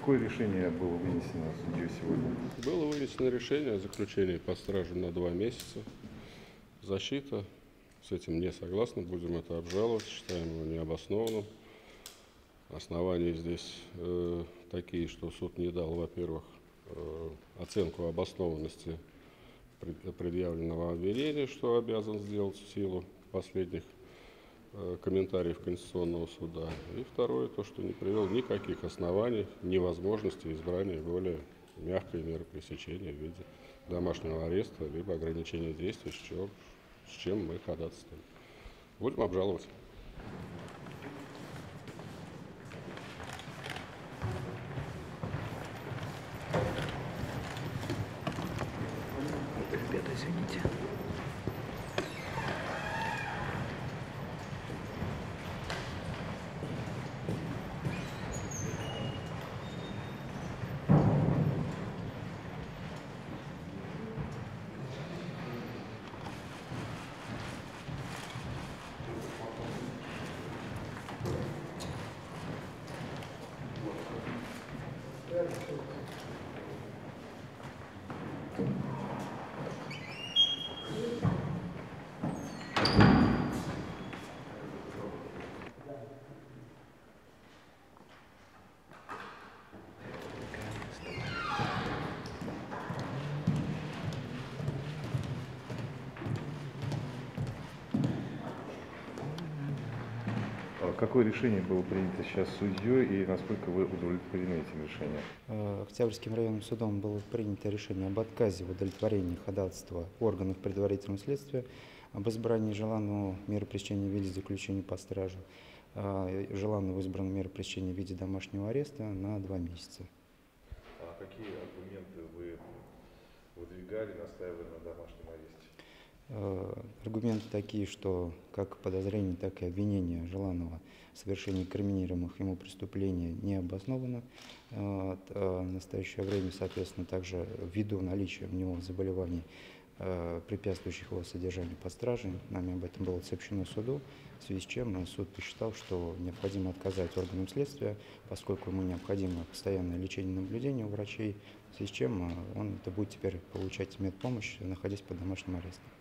какое решение было вынесено судьей сегодня? Было вынесено решение о заключении под стражу на 2 месяца. Защита с этим не согласна, будем это обжаловать, считаем его необоснованным. Основания здесь такие, что суд не дал, во-первых, оценку обоснованности предъявленного обвинения, что обязан сделать в силу последних комментариев Конституционного суда. И второе, то, что не привел никаких оснований, невозможности избрания более мягкой меры пресечения в виде домашнего ареста либо ограничения действий, с чем мы ходатайствуем. Будем обжаловать. Ребята, извините. Какое решение было принято сейчас судьей и насколько вы удовлетворены этим решением? Октябрьским районным судом было принято решение об отказе в удовлетворении ходатайства органов предварительного следствия об избрании желанного меры пресечения в виде заключения под стражу, желанного избранного меры пресечения в виде домашнего ареста на 2 месяца. А какие аргументы вы выдвигали, настаивали на домашнем аресте? Аргументы такие, что как подозрение, так и обвинение желанного совершения инкриминируемых ему преступлений не обосновано. В настоящее время, соответственно, также ввиду наличия у него заболеваний, препятствующих его содержанию под стражей, нами об этом было сообщено суду, в связи с чем суд посчитал, что необходимо отказать органам следствия, поскольку ему необходимо постоянное лечение и наблюдение у врачей, в связи с чем он это будет теперь получать медпомощь, находясь под домашним арестом.